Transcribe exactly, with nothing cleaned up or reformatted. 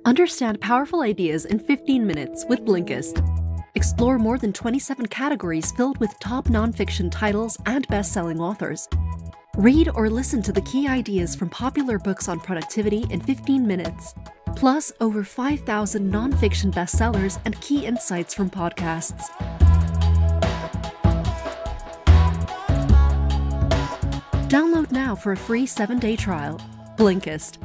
Understand powerful ideas in fifteen minutes with Blinkist. Explore more than twenty-seven categories filled with top nonfiction titles and best-selling authors. Read or listen to the key ideas from popular books on productivity in fifteen minutes, plus over five thousand nonfiction bestsellers and key insights from podcasts. Download now for a free seven-day trial. Blinkist.